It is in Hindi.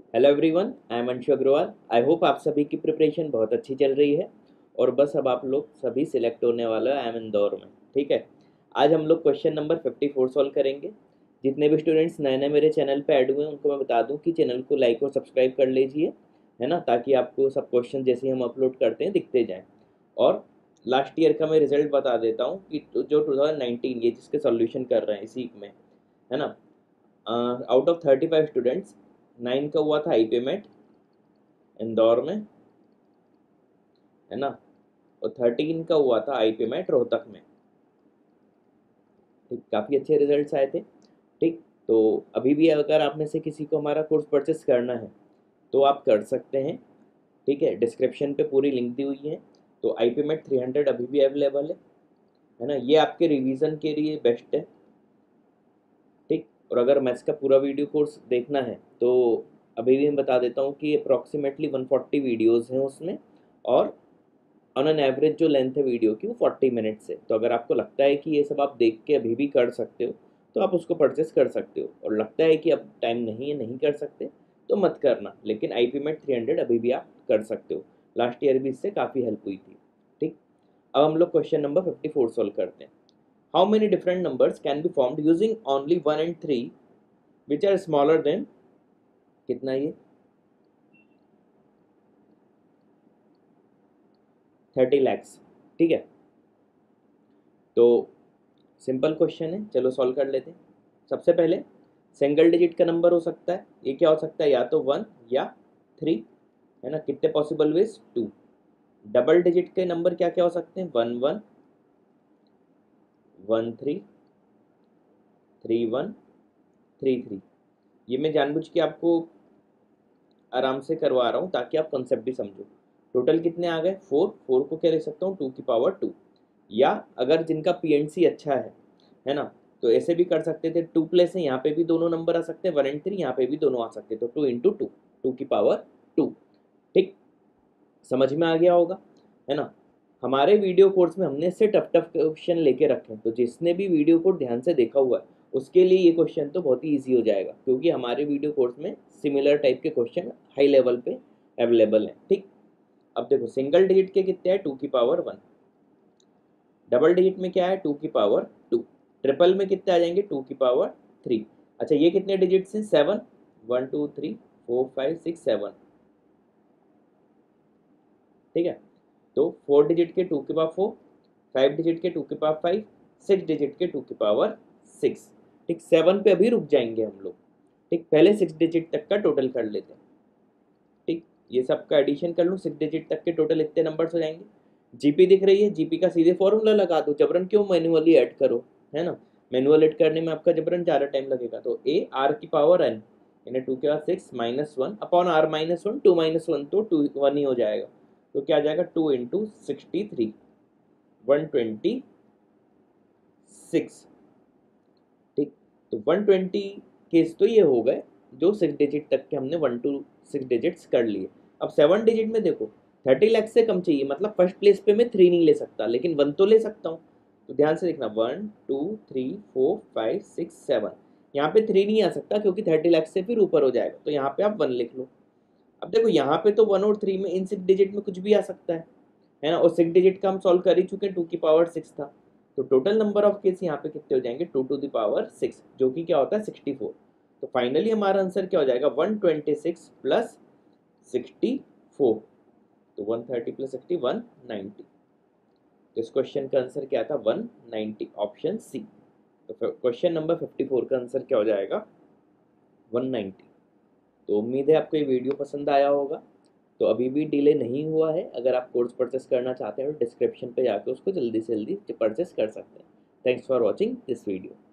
Hello everyone, I am Anshu Agarwal. I hope आप सभी की प्रिपरेशन बहुत अच्छी चल रही है और बस अब आप लोग सभी सिलेक्ट होने वाले हो आई एम इंदौर में। ठीक है, आज हम लोग क्वेश्चन नंबर 54 सॉल्व करेंगे। जितने भी स्टूडेंट्स नए नए मेरे चैनल पे ऐड हुए हैं उनको मैं बता दूं कि चैनल को लाइक और सब्सक्राइब कर लीजिए, है ना, ताकि आपको सब क्वेश्चन जैसे ही हम अपलोड करते हैं दिखते जाएँ। और लास्ट ईयर का मैं रिजल्ट बता देता हूँ कि जो 2019 ये जिसके सॉल्यूशन कर रहे हैं इसी में, है ना, आउट ऑफ 35 स्टूडेंट्स 9 का हुआ था आई पेमेंट इंदौर में, है ना, और 13 का हुआ था आई पेमेंट रोहतक में। ठीक, काफ़ी अच्छे रिजल्ट्स आए थे। ठीक, तो अभी भी अगर आप में से किसी को हमारा कोर्स परचेस करना है तो आप कर सकते हैं। ठीक है, डिस्क्रिप्शन पे पूरी लिंक दी हुई है। तो आई पेमेंट 300 अभी भी अवेलेबल है ना, ये आपके रिवीजन के लिए बेस्ट है। ठीक, और अगर मैथ्स का पूरा वीडियो कोर्स देखना है तो अभी भी मैं बता देता हूँ कि अप्रॉक्सीमेटली 140 वीडियोज़ हैं उसमें, और ऑन एन एवरेज जो लेंथ है वीडियो की वो 40 मिनट्स है। तो अगर आपको लगता है कि ये सब आप देख के अभी भी कर सकते हो तो आप उसको परचेस कर सकते हो, और लगता है कि अब टाइम नहीं है नहीं कर सकते तो मत करना। लेकिन आई पी मेट 300 अभी भी आप कर सकते हो, लास्ट ईयर भी इससे काफ़ी हेल्प हुई थी। ठीक, अब हम लोग क्वेश्चन नंबर 54 सॉल्व करते हैं। How many different numbers can be formed using only 1 and 3 which are smaller than, कितना ये 30 लैक्स। ठीक है, तो सिंपल क्वेश्चन है, चलो सॉल्व कर लेते हैं। सबसे पहले सिंगल डिजिट का नंबर हो सकता है, ये क्या हो सकता है, या तो 1 या 3, है ना, कितने पॉसिबल वेज 2। डबल डिजिट के नंबर क्या क्या हो सकते हैं, 1 1 1 3 3 1 3 3। ये मैं जानबूझ के आपको आराम से करवा रहा हूँ ताकि आप कॉन्सेप्ट भी समझो। टोटल कितने आ गए, 4। 4 को क्या लिख सकता हूँ, 2 की पावर 2। या अगर जिनका पीएनसी अच्छा है ना, तो ऐसे भी कर सकते थे, 2 प्लेस है, यहाँ पे भी दोनों नंबर आ सकते हैं, 1 एंड 3 यहाँ पे भी दोनों आ सकते हैं, तो 2 × 2 2 की पावर 2। ठीक, समझ में आ गया होगा, है ना। हमारे वीडियो कोर्स में हमने इससे टफ टफ क्वेश्चन लेके रखे हैं, तो जिसने भी वीडियो को ध्यान से देखा हुआ है उसके लिए ये क्वेश्चन तो बहुत ही ईजी हो जाएगा, क्योंकि हमारे वीडियो कोर्स में सिमिलर टाइप के क्वेश्चन हाई लेवल पे अवेलेबल हैं। ठीक, अब देखो सिंगल डिजिट के कितने हैं, 2 की पावर 1। डबल डिजिट में क्या है, 2 की पावर 2। ट्रिपल में कितने आ जाएंगे, 2 की पावर 3। अच्छा, ये कितने डिजिट्स हैं, 7। 1 2 3 4 5 6 7। ठीक है, तो 4 डिजिट के 2 की पावर 4, 5 डिजिट के 2 की पावर 5, 6 डिजिट के 2 की पावर 6। ठीक, 7 पे अभी रुक जाएंगे हम लोग। ठीक, पहले 6 डिजिट तक का टोटल कर लेते हैं। ठीक, ये सब का एडिशन कर लूँ, 6 डिजिट तक के टोटल इतने नंबर्स हो जाएंगे। जीपी दिख रही है, जीपी का सीधे फॉर्मूला लगा दो, जबरन क्यों मैन्युअली ऐड करो, है ना। मैनुअल ऐड करने में आपका जबरन ज़्यादा टाइम लगेगा, तो ए आर की पावर एन, यानी 2 के बाद 6 -1 अपॉन आर -1, 2 - 1 तो 1 ही हो जाएगा। तो क्या आ जाएगा, 2 × 63 126। ठीक, तो 120 केस तो ये हो गए जो 6 डिजिट तक के हमने 1 to 6 डिजिट्स कर लिए। अब 7 डिजिट में देखो 30 लाख से कम चाहिए, मतलब फर्स्ट प्लेस पे मैं 3 नहीं ले सकता लेकिन 1 तो ले सकता हूँ। तो ध्यान से देखना, 1 2 3 4 5 6 7, यहाँ पे 3 नहीं आ सकता क्योंकि 30 लाख से फिर ऊपर हो जाएगा, तो यहाँ पे आप 1 लिख लो। अब देखो यहाँ पे तो 1 और 3 में इन 6 डिजिट में कुछ भी आ सकता है ना, और 6 डिजिट का हम सॉल्व कर ही चुके हैं, 2 की पावर 6 था। तो टोटल नंबर ऑफ केस यहाँ पे कितने हो जाएंगे, 2 to the power 6, जो कि क्या होता है 64। तो फाइनली हमारा आंसर क्या हो जाएगा, 126 प्लस 64, तो 130 प्लस 60 190। तो इस क्वेश्चन का आंसर क्या था, 190, ऑप्शन सी। तो क्वेश्चन नंबर 54 का आंसर क्या हो जाएगा, 190। तो उम्मीद है आपको ये वीडियो पसंद आया होगा। तो अभी भी डिले नहीं हुआ है, अगर आप कोर्स परचेस करना चाहते हैं तो डिस्क्रिप्शन पे जाकर उसको जल्दी से जल्दी परचेस कर सकते हैं। Thanks for watching this video.